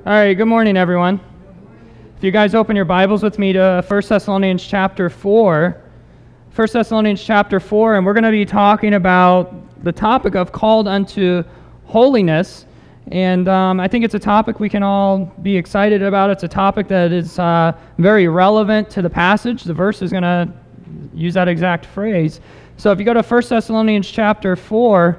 All right, good morning, everyone. If you guys open your Bibles with me to 1 Thessalonians chapter 4. 1 Thessalonians chapter 4, and we're going to be talking about the topic of called unto holiness. And I think it's a topic we can all be excited about. It's a topic that is very relevant to the passage. The verse is going to use that exact phrase. So if you go to 1 Thessalonians chapter 4,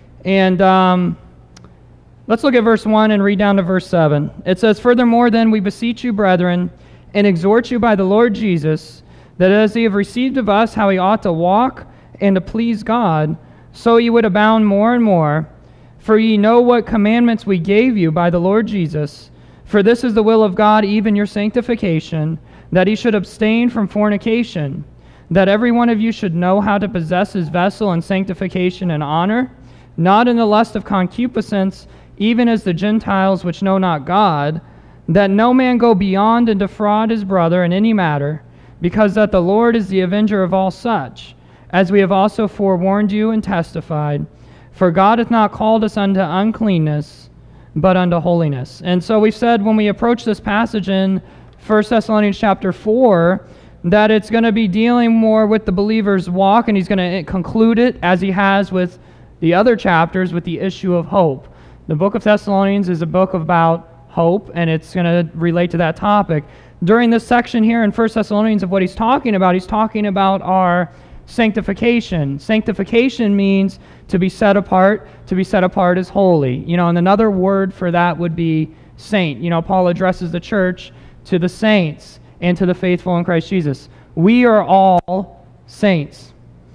and let's look at verse 1 and read down to verse 7. It says, "Furthermore, then, we beseech you, brethren, and exhort you by the Lord Jesus, that as ye have received of us how ye ought to walk and to please God, so ye would abound more and more. For ye know what commandments we gave you by the Lord Jesus. For this is the will of God, even your sanctification, that ye should abstain from fornication, that every one of you should know how to possess his vessel in sanctification and honor, not in the lust of concupiscence, even as the Gentiles which know not God, that no man go beyond and defraud his brother in any matter, because that the Lord is the avenger of all such, as we have also forewarned you and testified. For God hath not called us unto uncleanness, but unto holiness." And so we've said when we approach this passage in 1 Thessalonians chapter 4, that it's going to be dealing more with the believer's walk, and he's going to conclude it, as he has with the other chapters, with the issue of hope. The book of Thessalonians is a book about hope, and it's going to relate to that topic. During this section here in 1 Thessalonians of what he's talking about our sanctification. Sanctification means to be set apart as holy. And another word for that would be saint. Paul addresses the church to the saints and to the faithful in Christ Jesus. We are all saints.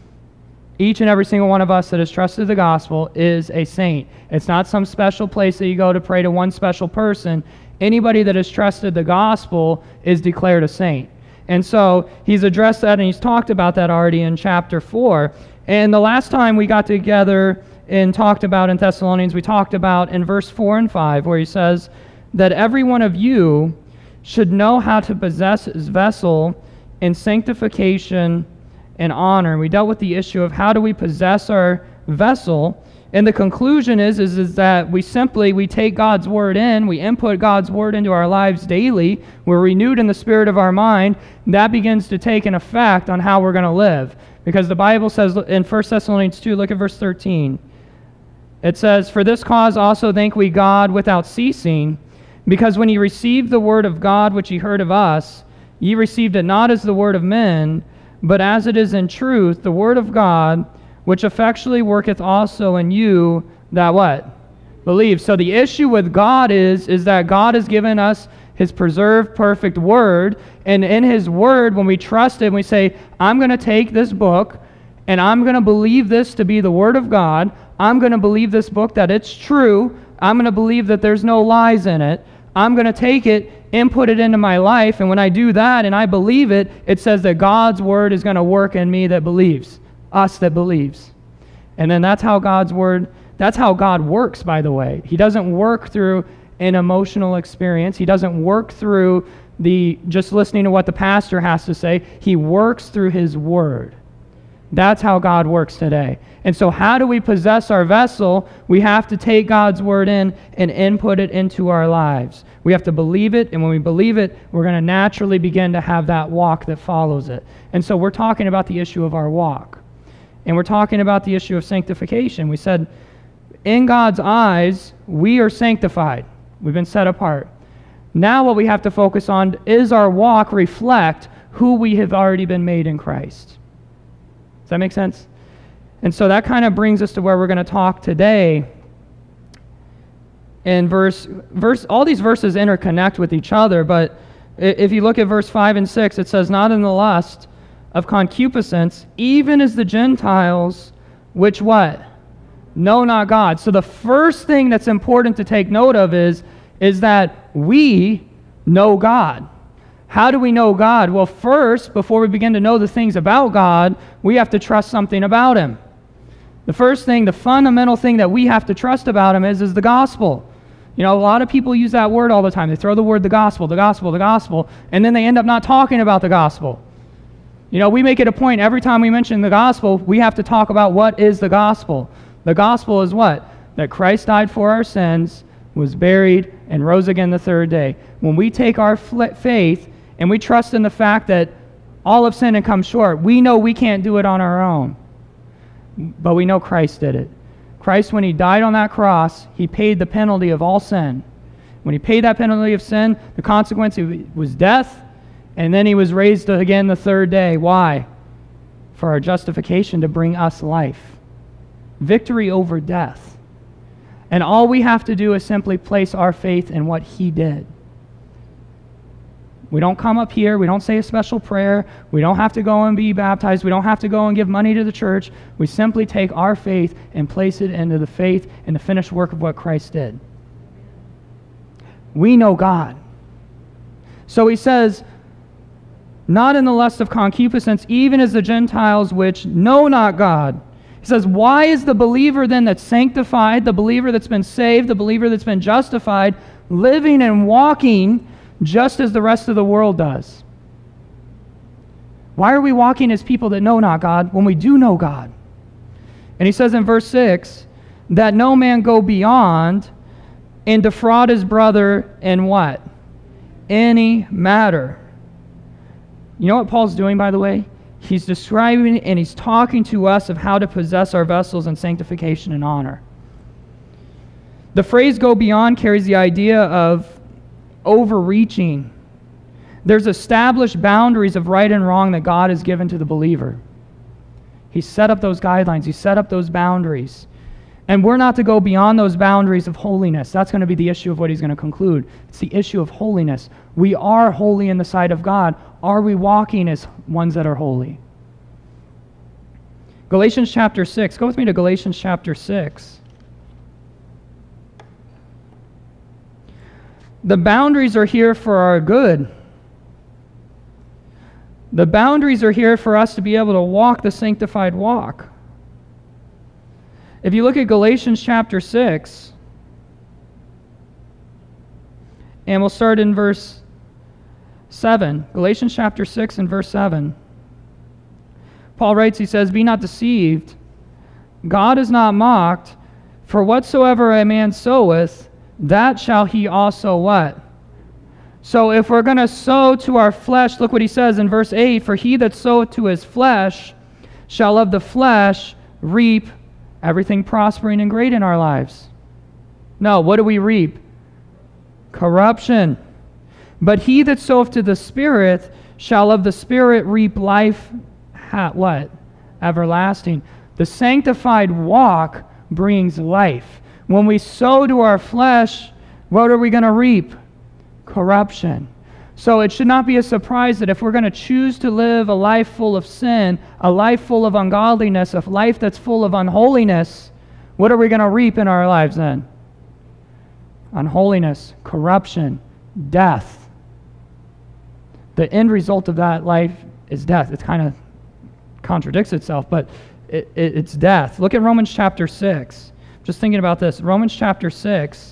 Each and every single one of us that has trusted the gospel is a saint. It's not some special place that you go to pray to one special person. Anybody that has trusted the gospel is declared a saint. And so he's addressed that, and he's talked about that already in chapter 4. And the last time we got together and talked about in Thessalonians, we talked about in verse 4 and 5, where he says that every one of you should know how to possess his vessel in sanctification and honor. We dealt with the issue of how do we possess our vessel, and the conclusion is that we take God's word in, we input God's word into our lives daily, we're renewed in the spirit of our mind. That begins to take an effect on how we're going to live, because the Bible says in 1 Thessalonians 2, look at verse 13. It says, "For this cause also thank we God without ceasing, because when ye received the word of God which ye heard of us, ye received it not as the word of men, but as it is in truth, the word of God, which effectually worketh also in you that" what? Believe. So the issue with God is that God has given us his preserved, perfect word, and in his word, when we trust him, we say, I'm going to take this book, and I'm going to believe this to be the word of God. I'm going to believe this book that it's true. I'm going to believe that there's no lies in it. I'm going to take it, input it into my life, and when I do that and I believe it, it says that God's word is going to work in me that believes, us that believes. And then that's how God works, by the way. He doesn't work through an emotional experience. He doesn't work through just listening to what the pastor has to say. He works through his word. That's how God works today. And so how do we possess our vessel? We have to take God's word in and input it into our lives. We have to believe it, and when we believe it, we're going to naturally begin to have that walk that follows it. And so we're talking about the issue of our walk. And we're talking about the issue of sanctification. We said, in God's eyes, we are sanctified. We've been set apart. Now what we have to focus on is our walk reflect who we have already been made in Christ. Does that make sense? And so that kind of brings us to where we're going to talk today. In all these verses interconnect with each other, but if you look at verse 5 and 6, it says, "Not in the lust of concupiscence, even as the Gentiles, which" what? "Know not God." So the first thing that's important to take note of is that we know God. How do we know God? Well, first, before we begin to know the things about God, we have to trust something about him. The first thing, the fundamental thing that we have to trust about him is the gospel. A lot of people use that word all the time. They throw the word the gospel, and then they end up not talking about the gospel. We make it a point every time we mention the gospel, we have to talk about what is the gospel. The gospel is what? That Christ died for our sins, was buried, and rose again the third day. When we take our faith and we trust in the fact that all have sinned and come short, we know we can't do it on our own. But we know Christ did it. Christ, when he died on that cross, he paid the penalty of all sin. When he paid that penalty of sin, the consequence was death, and then he was raised again the third day. Why? For our justification, to bring us life. Victory over death. And all we have to do is simply place our faith in what he did. We don't come up here. We don't say a special prayer. We don't have to go and be baptized. We don't have to go and give money to the church. We simply take our faith and place it into the faith and the finished work of what Christ did. We know God. So he says, not in the lust of concupiscence, even as the Gentiles which know not God. He says, why is the believer then that's sanctified, the believer that's been saved, the believer that's been justified, living and walking just as the rest of the world does? Why are we walking as people that know not God when we do know God? And he says in verse 6, that no man go beyond and defraud his brother in what? Any matter. You know what Paul's doing, by the way? He's describing and he's talking to us of how to possess our vessels in sanctification and honor. The phrase go beyond carries the idea of overreaching. There's established boundaries of right and wrong that God has given to the believer. He set up those guidelines. He set up those boundaries. And we're not to go beyond those boundaries of holiness. That's going to be the issue of what he's going to conclude. It's the issue of holiness. We are holy in the sight of God. Are we walking as ones that are holy? Galatians chapter 6. Go with me to Galatians chapter 6. The boundaries are here for our good. The boundaries are here for us to be able to walk the sanctified walk. If you look at Galatians chapter 6, and we'll start in verse 7. Galatians chapter 6 and verse 7. Paul writes, he says, be not deceived. God is not mocked. For whatsoever a man soweth, that shall he also what? So if we're going to sow to our flesh, look what he says in verse 8, for he that soweth to his flesh shall of the flesh reap everything prospering and great in our lives. No, what do we reap? Corruption. But he that soweth to the Spirit shall of the Spirit reap life, what? Everlasting. The sanctified walk brings life. When we sow to our flesh, what are we going to reap? Corruption. So it should not be a surprise that if we're going to choose to live a life full of sin, a life full of ungodliness, a life that's full of unholiness, what are we going to reap in our lives then? Unholiness, corruption, death. The end result of that life is death. It kind of contradicts itself, but it's death. Look at Romans chapter 6. Just thinking about this. Romans chapter 6.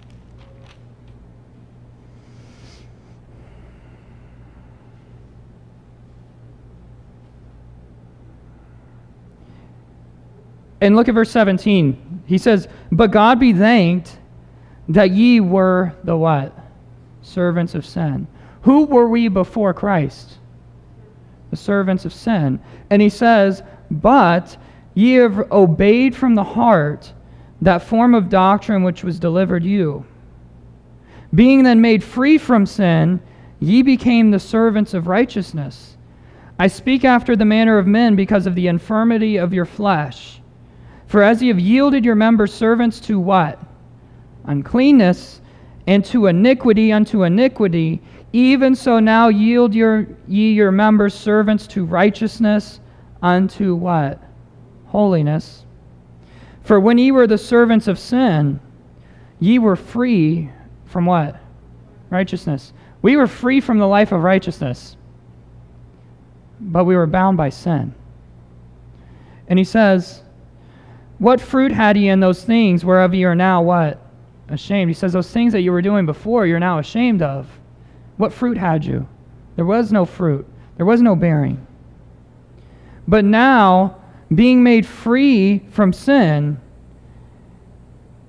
And look at verse 17. He says, but God be thanked that ye were the what? Servants of sin. Who were we before Christ? The servants of sin. And he says, but ye have obeyed from the heart that form of doctrine which was delivered you. Being then made free from sin, ye became the servants of righteousness. I speak after the manner of men because of the infirmity of your flesh. For as ye have yielded your members servants to what? Uncleanness, and to iniquity unto iniquity, even so now yield ye your members servants to righteousness unto what? Holiness. For when ye were the servants of sin, ye were free from what? Righteousness. We were free from the life of righteousness, but we were bound by sin. And he says, what fruit had ye in those things whereof ye are now what? Ashamed. He says those things that you were doing before you're now ashamed of. What fruit had you? There was no fruit. There was no bearing. But now, being made free from sin,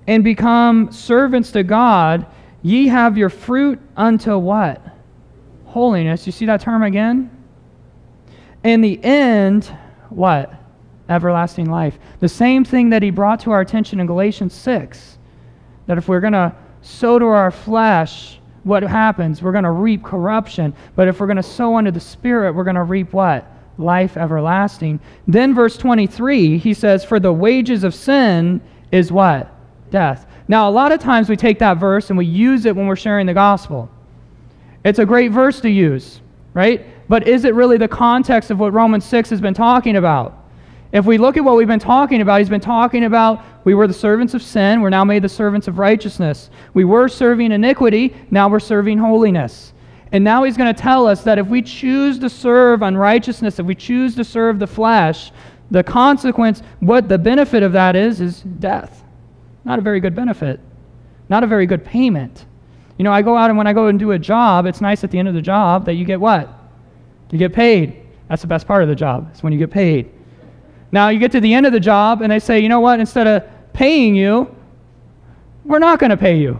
and become servants to God, ye have your fruit unto what? Holiness. You see that term again? And the end, what? Everlasting life. The same thing that he brought to our attention in Galatians 6, that if we're going to sow to our flesh, what happens? We're going to reap corruption. But if we're going to sow unto the Spirit, we're going to reap what? Life everlasting. Then verse 23, he says, for the wages of sin is what? Death. Now, a lot of times we take that verse and we use it when we're sharing the gospel. It's a great verse to use, right? But is it really the context of what Romans 6 has been talking about? If we look at what we've been talking about, he's been talking about we were the servants of sin, we're now made the servants of righteousness. We were serving iniquity, now we're serving holiness. And now he's going to tell us that if we choose to serve unrighteousness, if we choose to serve the flesh, the consequence, what the benefit of that is death. Not a very good benefit. Not a very good payment. You know, I go out and when I go and do a job, it's nice at the end of the job that you get what? You get paid. That's the best part of the job, is when you get paid. Now you get to the end of the job and they say, you know what, instead of paying you, we're not going to pay you.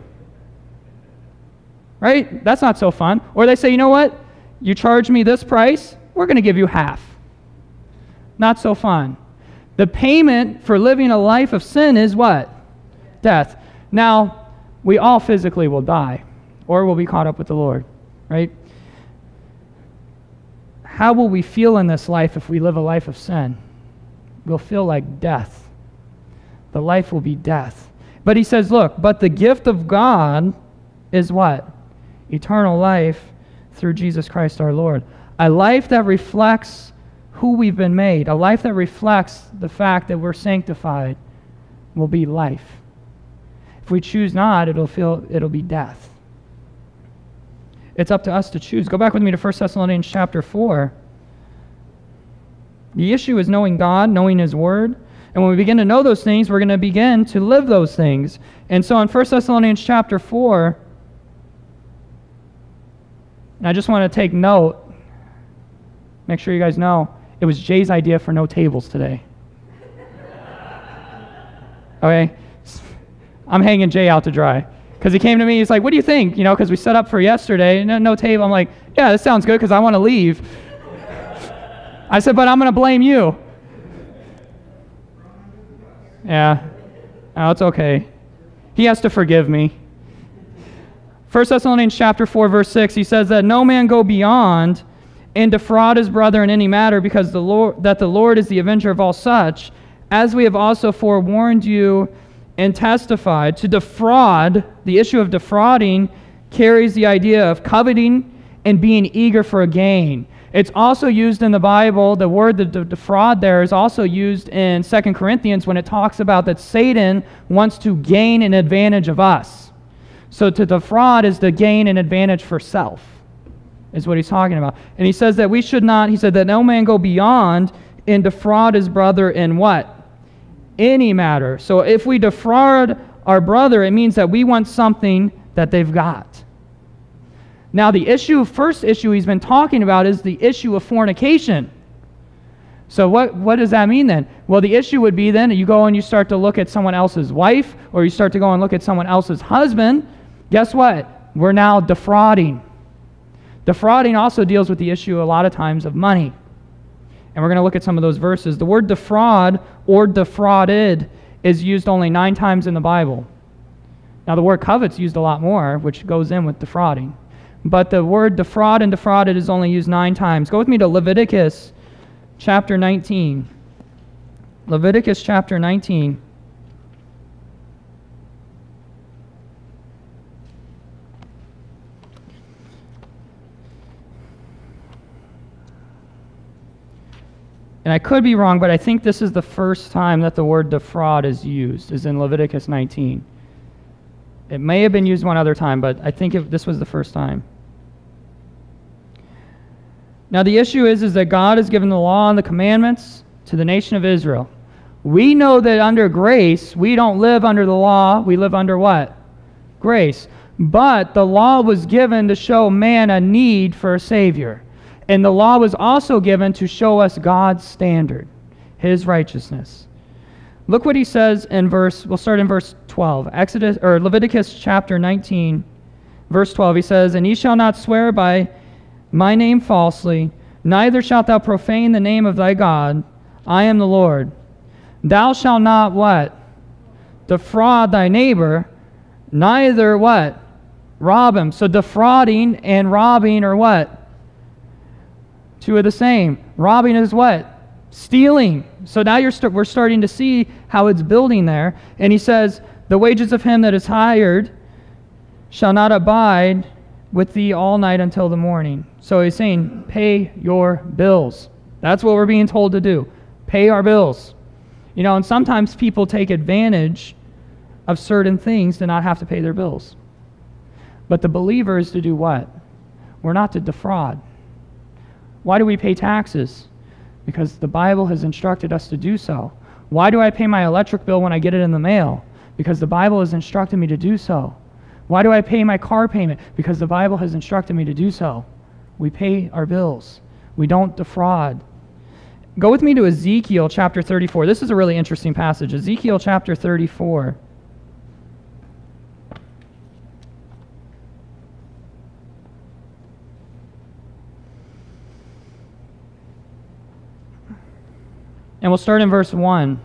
Right? That's not so fun. Or they say, you know what, you charge me this price, we're going to give you half. Not so fun. The payment for living a life of sin is what? Death. Now, we all physically will die, or we'll be caught up with the Lord, right? How will we feel in this life if we live a life of sin? We'll feel like death. The life will be death. But he says, look, but the gift of God is what? Eternal life through Jesus Christ our Lord. A life that reflects who we've been made. A life that reflects the fact that we're sanctified will be life. If we choose not, it'll be death. It's up to us to choose. Go back with me to 1 Thessalonians chapter 4. The issue is knowing God, knowing His Word. And when we begin to know those things, we're going to begin to live those things. And so in 1 Thessalonians chapter 4, and I just want to take note, make sure you guys know, it was Jay's idea for no tables today. Okay? I'm hanging Jay out to dry. Because he came to me, he's like, what do you think? You know, because we set up for yesterday, no table. I'm like, yeah, this sounds good because I want to leave. I said, but I'm going to blame you. Yeah. Oh, it's okay. He has to forgive me. 1 Thessalonians chapter 4, verse 6, he says that no man go beyond and defraud his brother in any matter, because the Lord is the avenger of all such, as we have also forewarned you and testified. To defraud, the issue of defrauding carries the idea of coveting and being eager for a gain. It's also used in the Bible, the word to defraud there is also used in 2 Corinthians when it talks about that Satan wants to gain an advantage of us. So to defraud is to gain an advantage for self, is what he's talking about. And he says that we should not, he said that no man go beyond and defraud his brother in what? Any matter. So if we defraud our brother, it means that we want something that they've got. Now the first issue he's been talking about is the issue of fornication. So what does that mean then? Well, the issue would be then you go and you start to look at someone else's wife, or you start to go and look at someone else's husband. Guess what? We're now defrauding. Defrauding also deals with the issue a lot of times of money. And we're going to look at some of those verses. The word defraud or defrauded is used only 9 times in the Bible. Now the word covet's used a lot more, which goes in with defrauding. But the word defraud and defrauded is only used 9 times. Go with me to Leviticus chapter 19. Leviticus chapter 19. And I could be wrong, but I think this is the first time that the word defraud is used, is in Leviticus 19. It may have been used one other time, but I think this was the first time. Now the issue is that God has given the law and the commandments to the nation of Israel. We know that under grace, we don't live under the law, we live under what? Grace. But the law was given to show man a need for a Savior. And the law was also given to show us God's standard, His righteousness. Look what he says in we'll start in verse 12. Leviticus chapter 19, verse 12. He says, "And ye shall not swear by my name falsely, neither shalt thou profane the name of thy God. I am the Lord. Thou shalt not" what? "Defraud thy neighbor, neither" what? "Rob him." So defrauding and robbing are what? Two of the same. Robbing is what? Stealing. So now we're starting to see how it's building there. And he says, "The wages of him that is hired shall not abide with thee all night until the morning." So he's saying, pay your bills. That's what we're being told to do. Pay our bills. And sometimes people take advantage of certain things to not have to pay their bills. But the believer is to do what? We're not to defraud. Why do we pay taxes? Because the Bible has instructed us to do so. Why do I pay my electric bill when I get it in the mail? Because the Bible has instructed me to do so. Why do I pay my car payment? Because the Bible has instructed me to do so. We pay our bills. We don't defraud. Go with me to Ezekiel chapter 34. This is a really interesting passage. Ezekiel chapter 34. And we'll start in verse 1.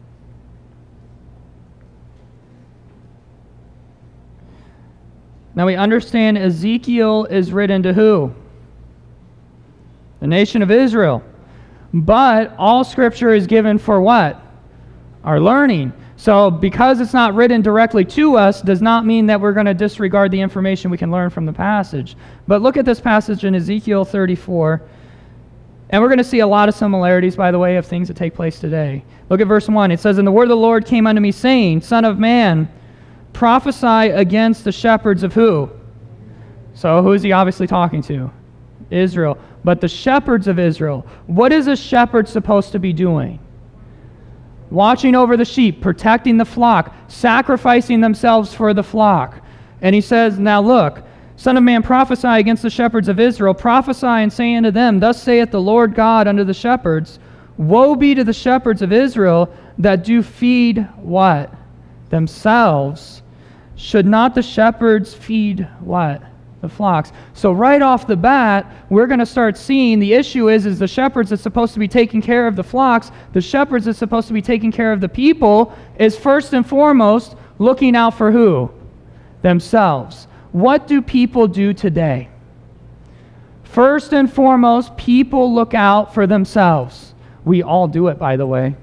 Now we understand Ezekiel is written to who? The nation of Israel. But all Scripture is given for what? Our learning. So because it's not written directly to us does not mean that we're going to disregard the information we can learn from the passage. But look at this passage in Ezekiel 34. And we're going to see a lot of similarities, by the way, of things that take place today. Look at verse 1. It says, "And the word of the Lord came unto me, saying, Son of man, prophesy against the shepherds of" who? So who is he obviously talking to? Israel. But the shepherds of Israel. What is a shepherd supposed to be doing? Watching over the sheep, protecting the flock, sacrificing themselves for the flock. And he says, now look, "Son of man, prophesy against the shepherds of Israel. Prophesy and say unto them, Thus saith the Lord God unto the shepherds, Woe be to the shepherds of Israel that do feed" what? "Themselves. Should not the shepherds feed" what? "The flocks." So right off the bat, we're going to start seeing the issue is the shepherds that's supposed to be taking care of the flocks, the shepherds that's supposed to be taking care of the people, is first and foremost looking out for who? Themselves. What do people do today? First and foremost, people look out for themselves. We all do it, by the way.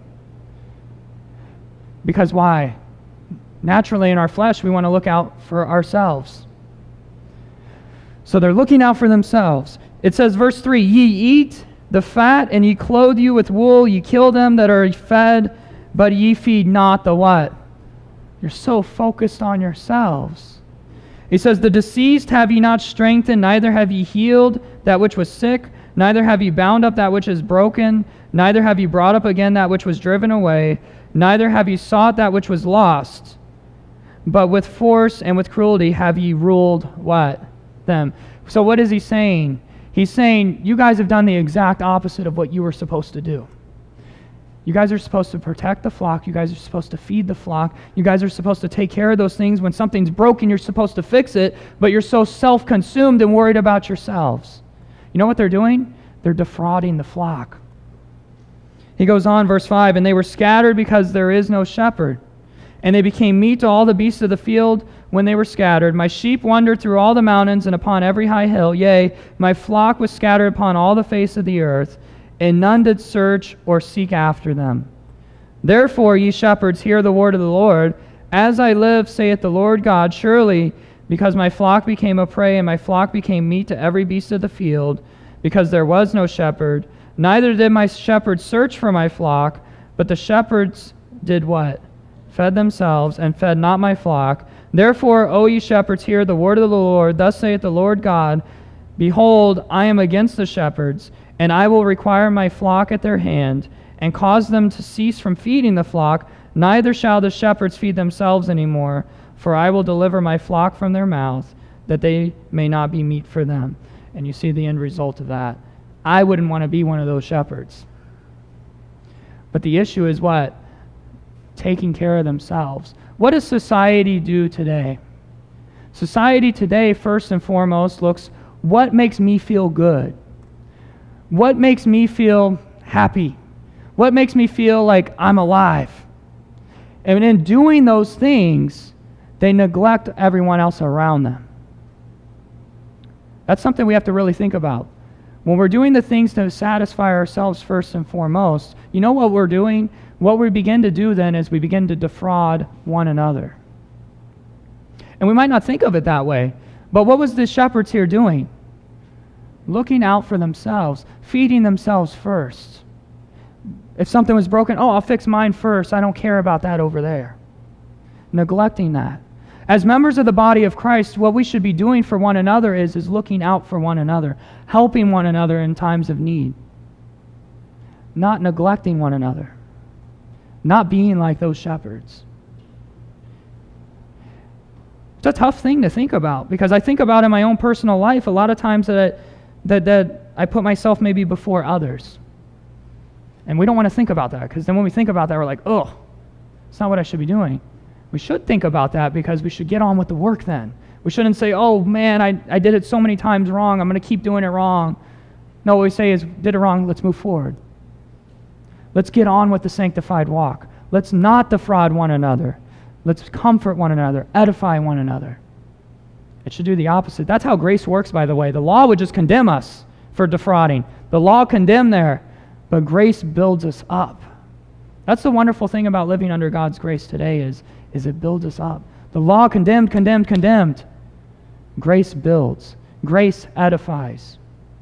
Because why? Naturally, in our flesh, we want to look out for ourselves. So they're looking out for themselves. It says, verse 3, "Ye eat the fat, and ye clothe you with wool. Ye kill them that are fed, but ye feed not" the what? You're so focused on yourselves. He says, "The deceased have ye not strengthened, neither have ye healed that which was sick, neither have ye bound up that which is broken, neither have ye brought up again that which was driven away, neither have ye sought that which was lost, but with force and with cruelty have ye ruled" what? "Them." So what is he saying? He's saying, you guys have done the exact opposite of what you were supposed to do. You guys are supposed to protect the flock. You guys are supposed to feed the flock. You guys are supposed to take care of those things. When something's broken, you're supposed to fix it, but you're so self-consumed and worried about yourselves. You know what they're doing? They're defrauding the flock. He goes on, verse 5, "And they were scattered because there is no shepherd. And they became meat to all the beasts of the field when they were scattered. My sheep wandered through all the mountains and upon every high hill. Yea, my flock was scattered upon all the face of the earth, and none did search or seek after them. Therefore, ye shepherds, hear the word of the Lord. As I live, saith the Lord God, surely because my flock became a prey, and my flock became meat to every beast of the field, because there was no shepherd, neither did my shepherds search for my flock, but the shepherds did" what? "Fed themselves, and fed not my flock. Therefore, O ye shepherds, hear the word of the Lord. Thus saith the Lord God, Behold, I am against the shepherds, and I will require my flock at their hand, and cause them to cease from feeding the flock. Neither shall the shepherds feed themselves any more, for I will deliver my flock from their mouth, that they may not be meat for them." And you see the end result of that. I wouldn't want to be one of those shepherds. But the issue is what? taking care of themselves. What does society do today? Society today, first and foremost, looks, what makes me feel good? What makes me feel happy? What makes me feel like I'm alive? And in doing those things, they neglect everyone else around them. That's something we have to really think about. When we're doing the things to satisfy ourselves first and foremost, you know what we're doing? What we begin to do then is we begin to defraud one another. And we might not think of it that way, but what was the shepherds here doing? Looking out for themselves, feeding themselves first. If something was broken, I'll fix mine first. I don't care about that over there. Neglecting that. As members of the body of Christ, what we should be doing for one another is looking out for one another, helping one another in times of need. Not neglecting one another. Not being like those shepherds. It's a tough thing to think about, because I think about in my own personal life a lot of times that I put myself maybe before others. And we don't want to think about that, because then when we think about that, we're like, oh, it's not what I should be doing. We should think about that, because we should get on with the work then. We shouldn't say, oh man, I did it so many times wrong, I'm going to keep doing it wrong. No, what we say is, did it wrong, let's move forward. Let's get on with the sanctified walk. Let's not defraud one another. Let's comfort one another, edify one another. It should do the opposite. That's how grace works, by the way. The law would just condemn us for defrauding. The law condemned there, but grace builds us up. That's the wonderful thing about living under God's grace today is it builds us up. The law condemned. Grace builds. Grace edifies.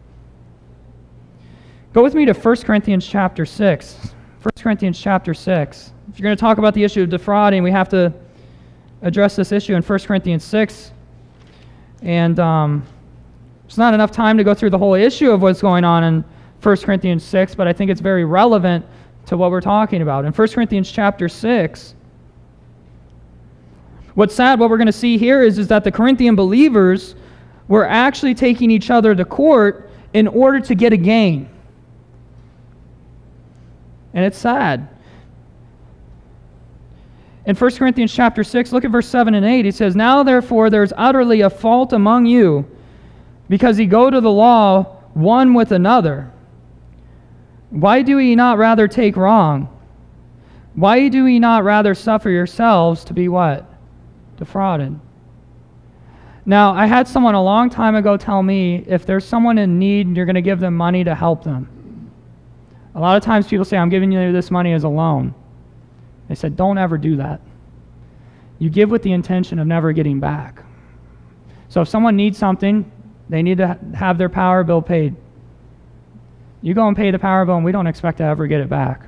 Go with me to 1 Corinthians chapter 6. 1 Corinthians chapter 6. If you're going to talk about the issue of defrauding, we have to address this issue in 1 Corinthians 6. And it's not enough time to go through the whole issue of what's going on in 1 Corinthians 6, but I think it's very relevant to what we're talking about. In 1 Corinthians chapter 6, what's sad, what we're going to see here is that the Corinthian believers were actually taking each other to court in order to get a gain. And it's sad. In 1 Corinthians chapter 6, look at verse 7 and 8. He says, "Now therefore there is utterly a fault among you, because ye go to the law one with another. Why do ye not rather take wrong? Why do ye not rather suffer yourselves to be" what? Defrauded. Now, I had someone a long time ago tell me, if there's someone in need, you're going to give them money to help them. A lot of times people say, I'm giving you this money as a loan. They said, don't ever do that. You give with the intention of never getting back. So if someone needs something, they need to have their power bill paid. You go and pay the power bill, and we don't expect to ever get it back.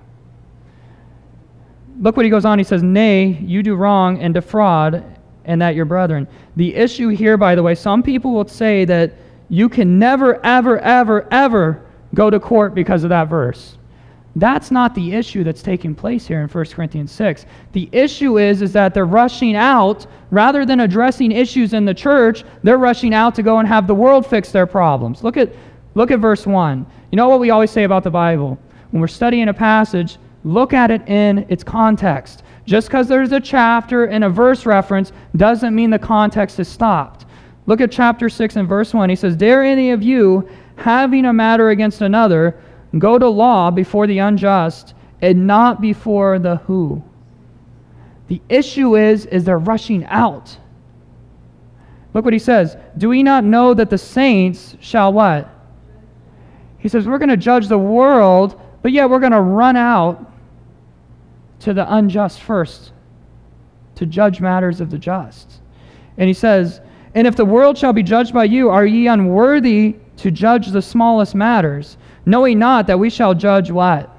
Look what he goes on. He says, "Nay, you do wrong and defraud, and that your brethren." The issue here, by the way, some people will say that you can never, ever, ever, ever go to court because of that verse. That's not the issue that's taking place here in 1 Corinthians 6. The issue is that they're rushing out, rather than addressing issues in the church, they're rushing out to go and have the world fix their problems. Look at verse 1. You know what we always say about the Bible? When we're studying a passage, look at it in its context. Just because there's a chapter and a verse reference doesn't mean the context is stopped. Look at chapter 6 and verse 1. He says, "Dare any of you, having a matter against another, go to law before the unjust, and not before the" who? The issue is they're rushing out. Look what he says. "Do we not know that the saints shall" what? He says, we're going to judge the world, but yet we're going to run out to the unjust first, to judge matters of the just. And he says, "And if the world shall be judged by you, are ye unworthy to judge the smallest matters? Knowing not that we shall judge" what?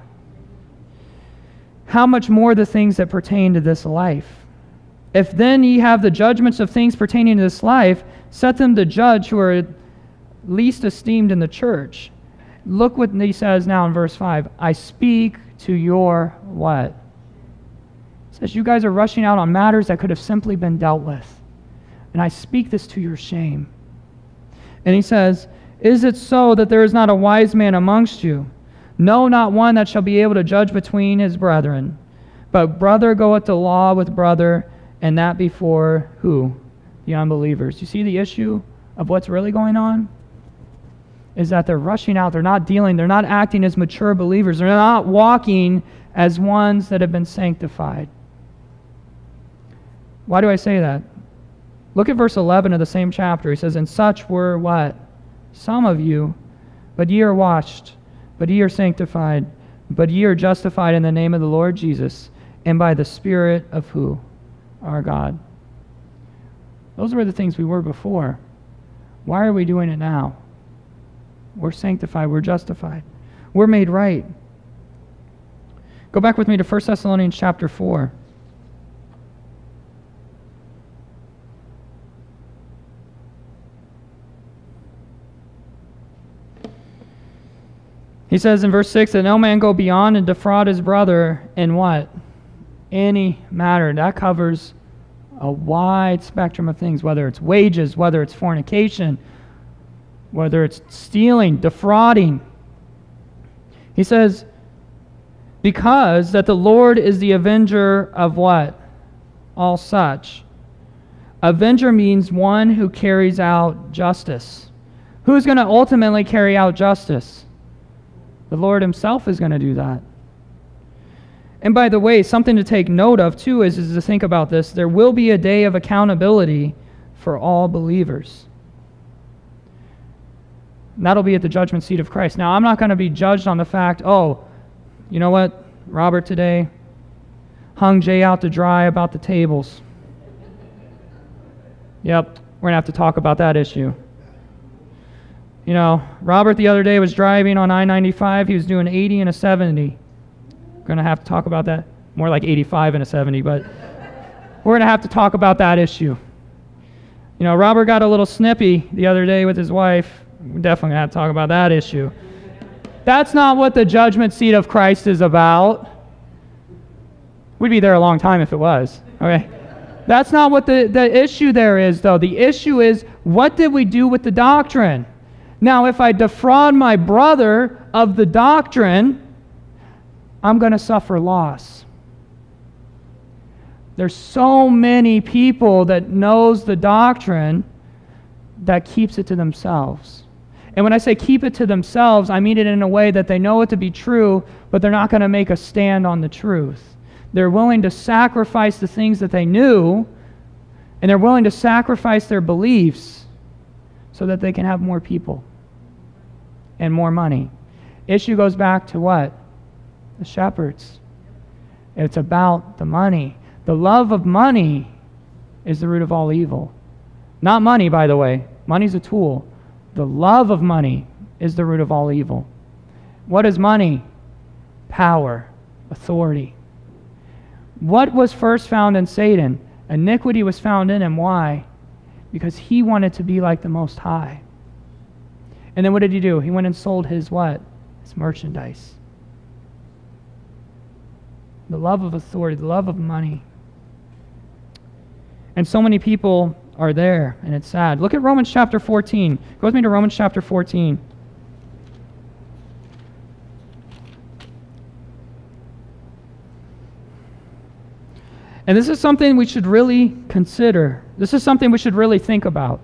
"How much more the things that pertain to this life? If then ye have the judgments of things pertaining to this life, set them to judge who are least esteemed in the church." Look what he says now in verse 5. "I speak to your" what? It says you guys are rushing out on matters that could have simply been dealt with. "And I speak this to your shame." And he says, "Is it so that there is not a wise man amongst you? No, not one that shall be able to judge between his brethren. But brother goeth to law with brother, and that before who? The unbelievers. You see the issue of what's really going on? Is that they're rushing out, they're not acting as mature believers, they're not walking as ones that have been sanctified. Why do I say that? Look at verse 11 of the same chapter. He says, and such were what? Some of you, but ye are washed, but ye are sanctified, but ye are justified in the name of the Lord Jesus, and by the Spirit of who? Our God. Those were the things we were before. Why are we doing it now? We're sanctified, we're justified, we're made right. Go back with me to 1 Thessalonians chapter 4. He says in verse 6 that no man go beyond and defraud his brother in what? Any matter. That covers a wide spectrum of things, whether it's wages, whether it's fornication, whether it's stealing, defrauding. He says, because that the Lord is the avenger of what? All such. Avenger means one who carries out justice. Who's going to ultimately carry out justice? The Lord himself is going to do that. And by the way, something to take note of too is to think about this. There will be a day of accountability for all believers. And that'll be at the judgment seat of Christ. Now, I'm not going to be judged on the fact, oh, you know what? Robert today hung Jay out to dry about the tables. Yep, we're going to have to talk about that issue. You know, Robert the other day was driving on I-95. He was doing 80 and a 70. We're going to have to talk about that. More like 85 and a 70, but we're going to have to talk about that issue. You know, Robert got a little snippy the other day with his wife. We're definitely going to have to talk about that issue. That's not what the judgment seat of Christ is about. We'd be there a long time if it was. Okay? That's not what the issue there is, though. The issue is, what did we do with the doctrine? Now, if I defraud my brother of the doctrine, I'm going to suffer loss. There's so many people that knows the doctrine that keeps it to themselves. And when I say keep it to themselves, I mean it in a way that they know it to be true, but they're not going to make a stand on the truth. They're willing to sacrifice the things that they knew, and they're willing to sacrifice their beliefs so that they can have more people and more money. Issue goes back to what? The shepherds. It's about the money. The love of money is the root of all evil. Not money, by the way. Money's a tool. The love of money is the root of all evil. What is money? Power, authority. What was first found in Satan? Iniquity was found in him. Why? Because he wanted to be like the Most High. And then what did he do? He went and sold his what? His merchandise. The love of authority, the love of money. And so many people are there, and it's sad. Look at Romans chapter 14. Go with me to Romans chapter 14. And this is something we should really consider. This is something we should really think about.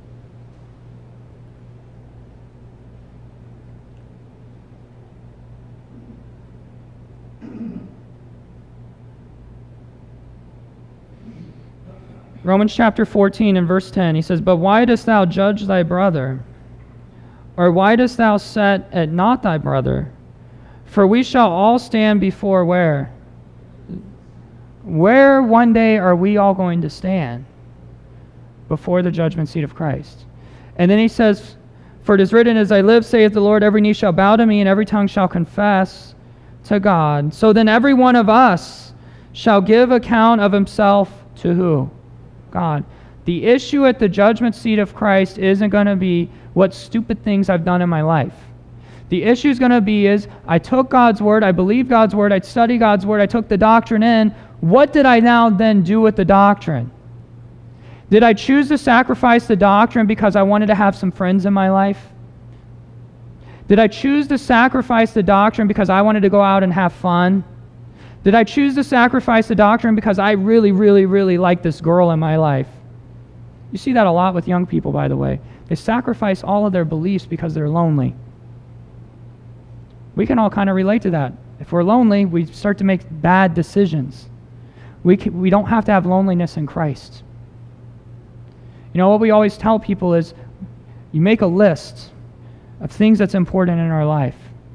Romans chapter 14 and verse 10, he says, but why dost thou judge thy brother? Or why dost thou set at naught thy brother? For we shall all stand before where? Where one day are we all going to stand? Before the judgment seat of Christ. And then he says, for it is written, as I live, saith the Lord, every knee shall bow to me, and every tongue shall confess to God. So then every one of us shall give account of himself to who? God. The issue at the judgment seat of Christ isn't going to be what stupid things I've done in my life. The issue is going to be is I took God's word, I believed God's word, I studied God's word, I took the doctrine in. What did I now then do with the doctrine? Did I choose to sacrifice the doctrine because I wanted to have some friends in my life? Did I choose to sacrifice the doctrine because I wanted to go out and have fun? Did I choose to sacrifice the doctrine because I really, really, really like this girl in my life? You see that a lot with young people, by the way. They sacrifice all of their beliefs because they're lonely. We can all kind of relate to that. If we're lonely, we start to make bad decisions. We don't have to have loneliness in Christ. You know, what we always tell people is, you make a list of things that's important in our life.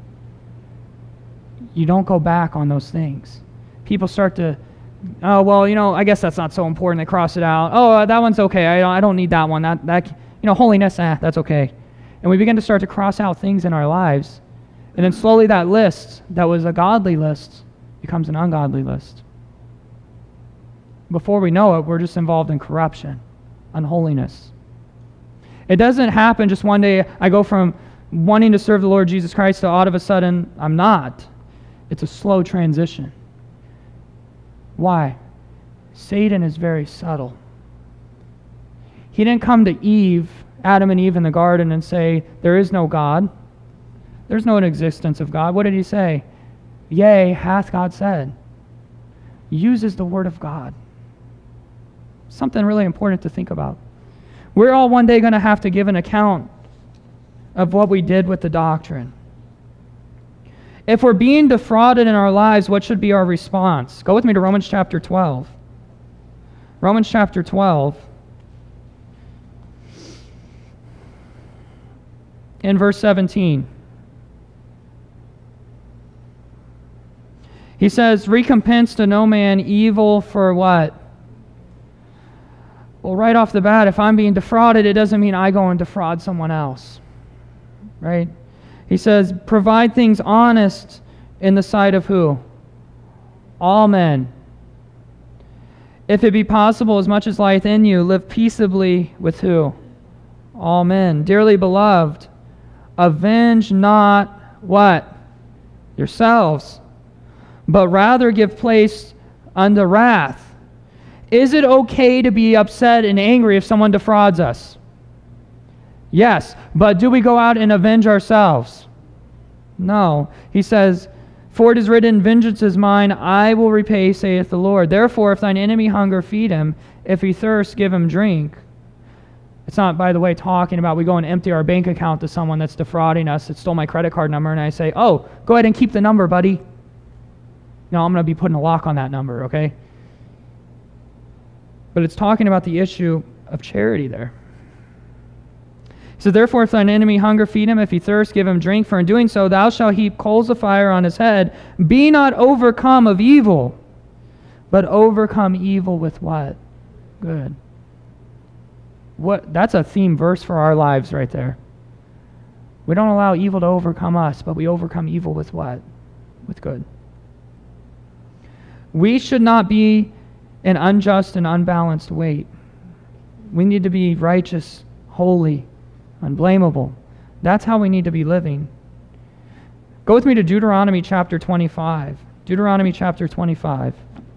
You don't go back on those things. People start to, oh, well, you know, I guess that's not so important. They cross it out. Oh, that one's okay. I don't need that one. That you know, holiness, that's okay. And we begin to start to cross out things in our lives. And then slowly that list that was a godly list becomes an ungodly list. Before we know it, we're just involved in corruption, unholiness. It doesn't happen just one day I go from wanting to serve the Lord Jesus Christ to all of a sudden I'm not. It's a slow transition. Why? Satan is very subtle. He didn't come to Eve, Adam and Eve in the garden, and say, there is no God. There's no existence of God. What did he say? Yea, hath God said. He uses the word of God. Something really important to think about. We're all one day going to have to give an account of what we did with the doctrine. If we're being defrauded in our lives, what should be our response? Go with me to Romans chapter 12. Romans chapter 12. In verse 17. He says, recompense to no man evil for what? Well, right off the bat, if I'm being defrauded, it doesn't mean I go and defraud someone else. Right? He says, provide things honest in the sight of who? All men. If it be possible, as much as lieth in you, live peaceably with who? All men. Dearly beloved, avenge not what? Yourselves, but rather give place unto wrath. Is it okay to be upset and angry if someone defrauds us? Yes, but do we go out and avenge ourselves? No. He says, for it is written, vengeance is mine, I will repay, saith the Lord. Therefore, if thine enemy hunger, feed him. If he thirst, give him drink. It's not, by the way, talking about we go and empty our bank account to someone that's defrauding us, that stole my credit card number, and I say, oh, go ahead and keep the number, buddy. No, I'm going to be putting a lock on that number, okay? But it's talking about the issue of charity there. So therefore, if thine enemy hunger, feed him. If he thirst, give him drink. For in doing so, thou shalt heap coals of fire on his head. Be not overcome of evil, but overcome evil with what? Good. That's a theme verse for our lives right there. We don't allow evil to overcome us, but we overcome evil with what? With good. We should not be an unjust and unbalanced weight. We need to be righteous, holy, unblameable. That's how we need to be living. Go with me to Deuteronomy chapter 25. Deuteronomy chapter 25.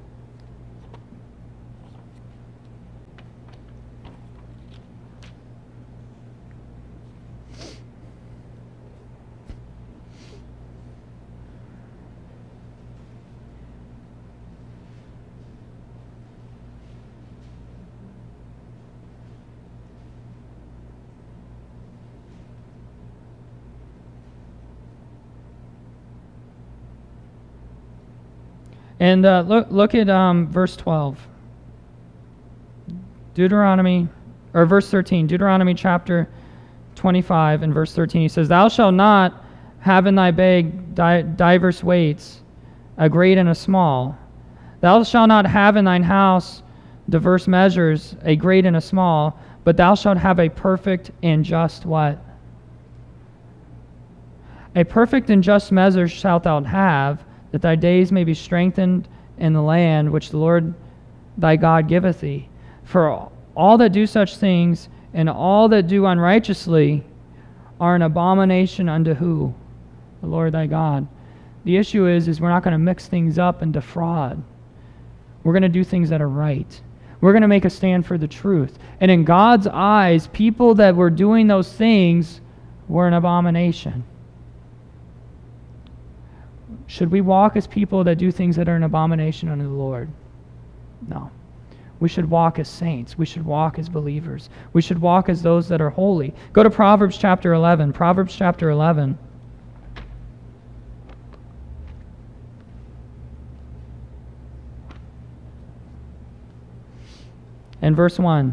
And look at verse 12. Verse 13. Deuteronomy chapter 25 and verse 13. He says, thou shalt not have in thy bag divers weights, a great and a small. Thou shalt not have in thine house diverse measures, a great and a small, but thou shalt have a perfect and just what? A perfect and just measure shalt thou have, that thy days may be strengthened in the land which the Lord thy God giveth thee. For all that do such things, and all that do unrighteously, are an abomination unto who? The Lord thy God. The issue is we're not going to mix things up and defraud. We're going to do things that are right. We're going to make a stand for the truth. And in God's eyes, people that were doing those things were an abomination. Should we walk as people that do things that are an abomination unto the Lord? No. We should walk as saints. We should walk as believers. We should walk as those that are holy. Go to Proverbs chapter 11. Proverbs chapter 11. And verse 1.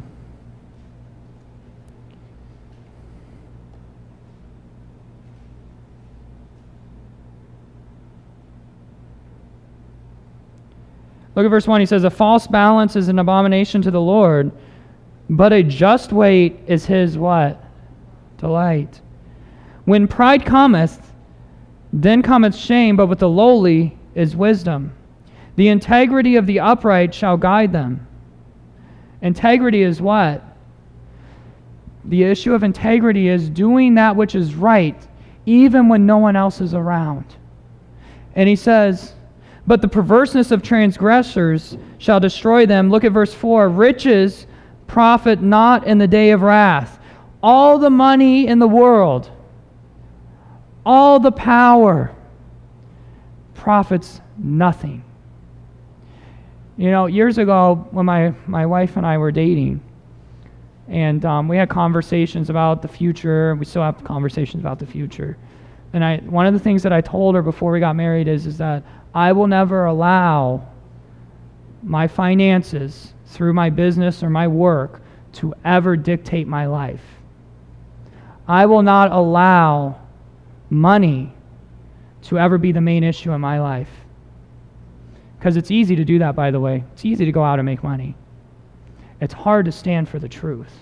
Look at verse 1. He says, a false balance is an abomination to the Lord, but a just weight is his what? Delight. When pride cometh, then cometh shame, but with the lowly is wisdom. The integrity of the upright shall guide them. Integrity is what? The issue of integrity is doing that which is right, even when no one else is around. And he says, but the perverseness of transgressors shall destroy them. Look at verse 4. Riches profit not in the day of wrath. All the money in the world, all the power, profits nothing. You know, years ago when my wife and I were dating, and we had conversations about the future. We still have conversations about the future. And one of the things that I told her before we got married is that I will never allow my finances through my business or my work to ever dictate my life. I will not allow money to ever be the main issue in my life. Because it's easy to do that, by the way. It's easy to go out and make money. It's hard to stand for the truth.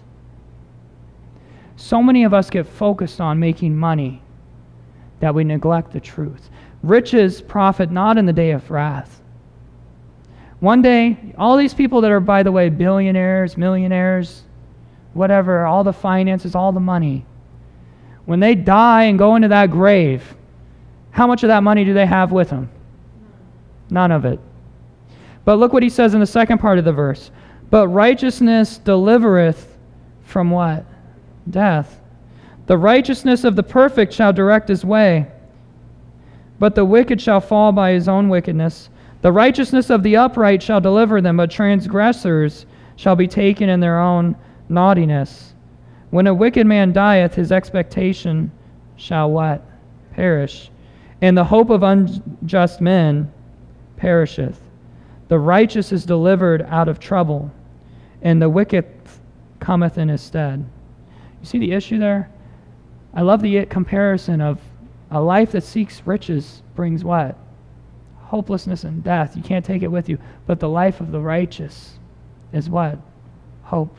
So many of us get focused on making money that we neglect the truth. Riches profit not in the day of wrath. One day, all these people that are, by the way, billionaires, millionaires, whatever, all the finances, all the money, when they die and go into that grave, how much of that money do they have with them? None of it. But look what he says in the second part of the verse. But righteousness delivereth from what? Death. The righteousness of the perfect shall direct his way, but the wicked shall fall by his own wickedness. The righteousness of the upright shall deliver them, but transgressors shall be taken in their own naughtiness. When a wicked man dieth, his expectation shall what? Perish. And the hope of unjust men perisheth. The righteous is delivered out of trouble, and the wicked cometh in his stead. You see the issue there? I love the comparison of a life that seeks riches brings what? Hopelessness and death. You can't take it with you. But the life of the righteous is what? Hope.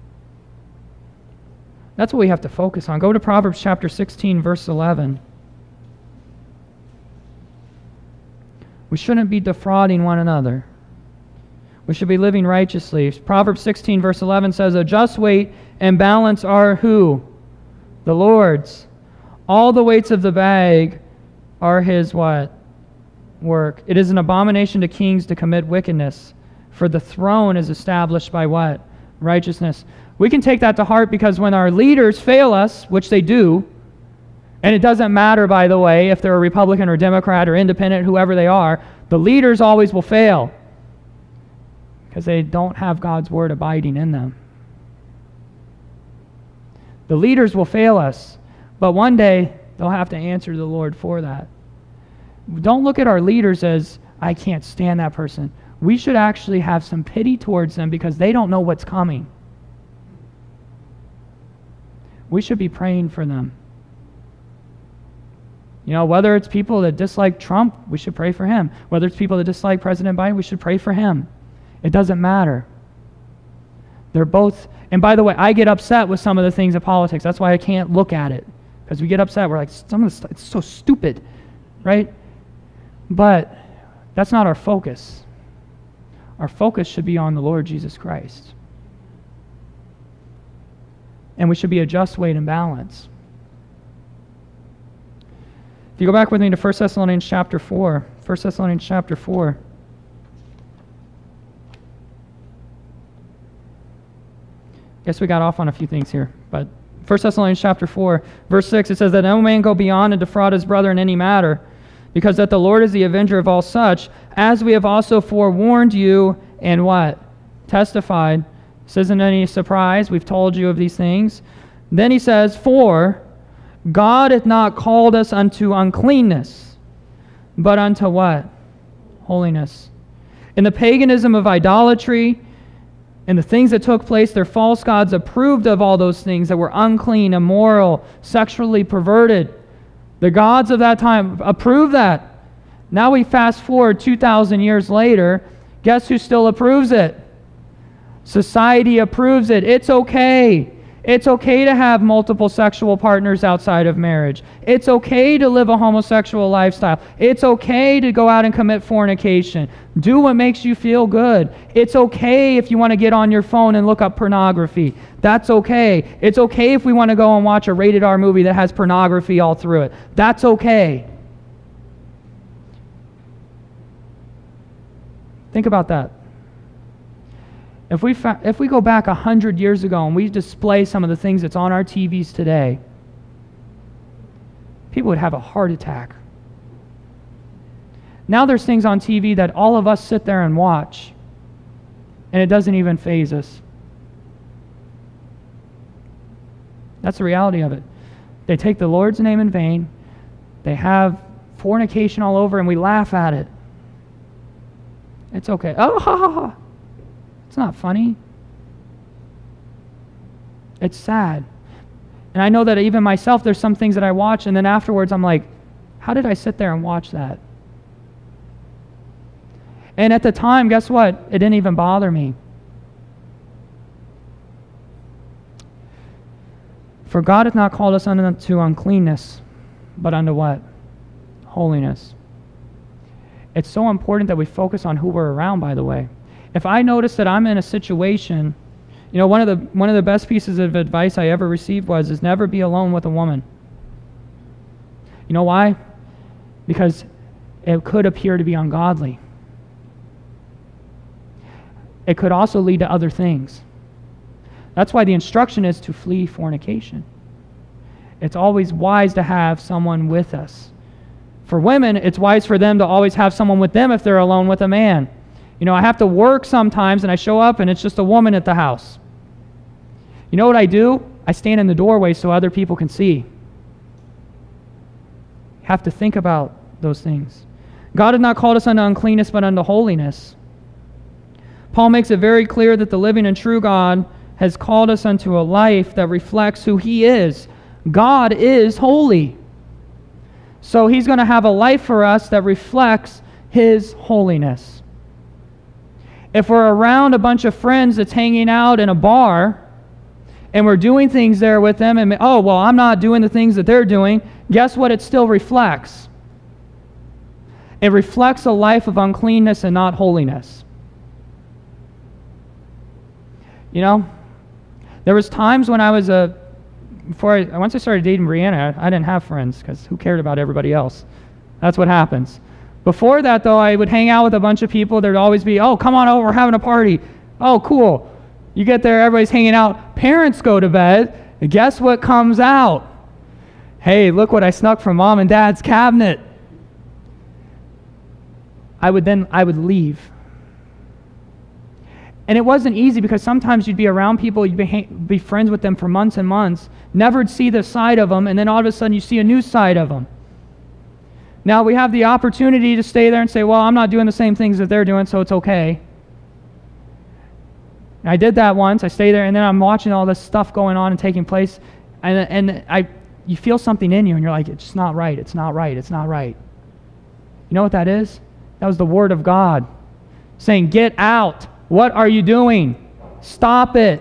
That's what we have to focus on. Go to Proverbs chapter 16, verse 11. We shouldn't be defrauding one another. We should be living righteously. Proverbs 16, verse 11 says, a just weight and balance are who? The Lord's. All the weights of the bag are his what? Work. It is an abomination to kings to commit wickedness, for the throne is established by what? Righteousness. We can take that to heart because when our leaders fail us, which they do, and it doesn't matter, by the way, if they're a Republican or Democrat or independent, whoever they are, the leaders always will fail because they don't have God's word abiding in them. The leaders will fail us, but one day they'll have to answer to the Lord for that. Don't look at our leaders as, I can't stand that person. We should actually have some pity towards them because they don't know what's coming. We should be praying for them. You know, whether it's people that dislike Trump, we should pray for him. Whether it's people that dislike President Biden, we should pray for him. It doesn't matter. They're both, and by the way, I get upset with some of the things of politics. That's why I can't look at it. Because we get upset. We're like, some of the stuff, it's so stupid, right? But that's not our focus. Our focus should be on the Lord Jesus Christ. And we should be a just weight and balance. If you go back with me to 1 Thessalonians chapter 4. 1 Thessalonians chapter 4. Guess we got off on a few things here. But 1 Thessalonians chapter 4, verse 6, it says that no man go beyond and defraud his brother in any matter, because that the Lord is the avenger of all such, as we have also forewarned you and what? Testified. This isn't any surprise. We've told you of these things. Then he says, for God hath not called us unto uncleanness, but unto what? Holiness. In the paganism of idolatry and the things that took place, their false gods approved of all those things that were unclean, immoral, sexually perverted. The gods of that time approved that. Now we fast forward 2,000 years later. Guess who still approves it? Society approves it. It's okay. It's okay to have multiple sexual partners outside of marriage. It's okay to live a homosexual lifestyle. It's okay to go out and commit fornication. Do what makes you feel good. It's okay if you want to get on your phone and look up pornography. That's okay. It's okay if we want to go and watch a rated R movie that has pornography all through it. That's okay. Think about that. If we go back 100 years ago and we display some of the things that's on our TVs today, people would have a heart attack. Now there's things on TV that all of us sit there and watch, and it doesn't even faze us. That's the reality of it. They take the Lord's name in vain. They have fornication all over, and we laugh at it. It's okay. Oh, ha, ha, ha. It's not funny. It's sad. And I know that even myself, there's some things that I watch, and then afterwards I'm like, how did I sit there and watch that? And at the time, guess what? It didn't even bother me. For God hath not called us unto uncleanness, but unto what? Holiness. It's so important that we focus on who we're around, by the way. If I notice that I'm in a situation, you know, one of the best pieces of advice I ever received is never be alone with a woman. You know why? Because it could appear to be ungodly. It could also lead to other things. That's why the instruction is to flee fornication. It's always wise to have someone with us. For women, it's wise for them to always have someone with them if they're alone with a man. You know, I have to work sometimes and I show up and it's just a woman at the house. You know what I do? I stand in the doorway so other people can see. You have to think about those things. God had not called us unto uncleanness, but unto holiness. Paul makes it very clear that the living and true God has called us unto a life that reflects who He is. God is holy. So He's going to have a life for us that reflects His holiness. If we're around a bunch of friends that's hanging out in a bar and we're doing things there with them and, oh, well, I'm not doing the things that they're doing, guess what it still reflects? It reflects a life of uncleanness and not holiness. You know, there was times when I was once I started dating Brianna, I didn't have friends because who cared about everybody else? That's what happens. Before that, though, I would hang out with a bunch of people. There'd always be, oh, come on over, we're having a party. Oh, cool. You get there, everybody's hanging out. Parents go to bed. And guess what comes out? Hey, look what I snuck from Mom and Dad's cabinet. I would leave. And it wasn't easy because sometimes you'd be around people, you'd be friends with them for months and months, never see the side of them, and then all of a sudden you see a new side of them. Now we have the opportunity to stay there and say, well, I'm not doing the same things that they're doing, so it's okay. And I did that once. I stayed there, and then I'm watching all this stuff going on and taking place, and you feel something in you, and you're like, it's just not right, it's not right, it's not right. You know what that is? That was the Word of God saying, get out. What are you doing? Stop it.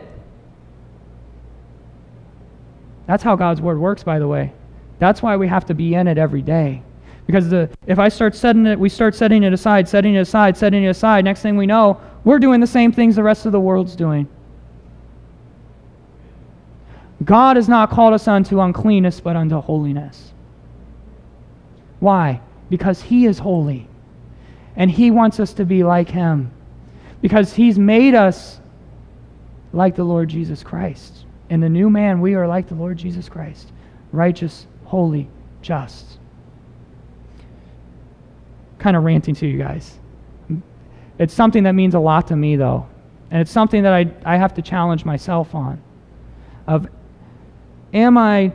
That's how God's Word works, by the way. That's why we have to be in it every day. Because if we start setting it aside, next thing we know, we're doing the same things the rest of the world's doing. God has not called us unto uncleanness, but unto holiness. Why? Because He is holy. And He wants us to be like Him. Because He's made us like the Lord Jesus Christ. In the new man, we are like the Lord Jesus Christ. Righteous, holy, just. kind of ranting to you guys. It's something that means a lot to me, though. And it's something that I have to challenge myself on. Am I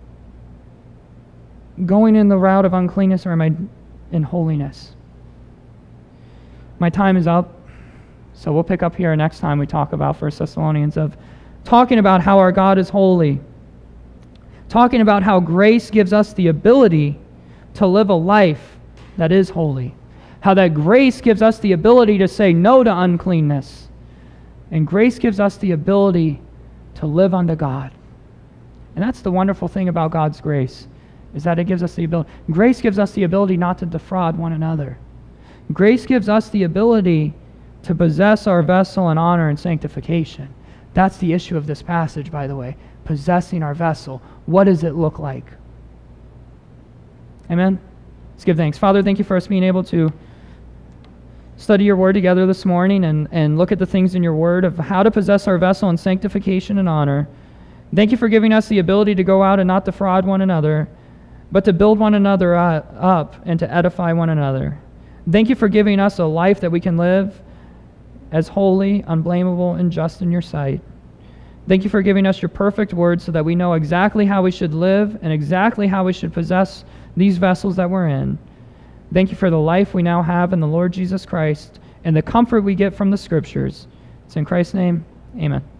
going in the route of uncleanness, or am I in holiness? My time is up, so we'll pick up here next time we talk about 1 Thessalonians, of talking about how our God is holy, talking about how grace gives us the ability to live a life that is holy, how that grace gives us the ability to say no to uncleanness, and grace gives us the ability to live unto God. And that's the wonderful thing about God's grace, is that it gives us the ability. Grace gives us the ability not to defraud one another. Grace gives us the ability to possess our vessel in honor and sanctification. That's the issue of this passage, by the way. Possessing our vessel. What does it look like? Amen? Let's give thanks. Father, thank you for us being able to study your word together this morning and look at the things in your word of how to possess our vessel in sanctification and honor. Thank you for giving us the ability to go out and not defraud one another, but to build one another up and to edify one another. Thank you for giving us a life that we can live as holy, unblameable, and just in your sight. Thank you for giving us your perfect word so that we know exactly how we should live and exactly how we should possess these vessels that we're in. Thank you for the life we now have in the Lord Jesus Christ and the comfort we get from the Scriptures. It's in Christ's name, amen.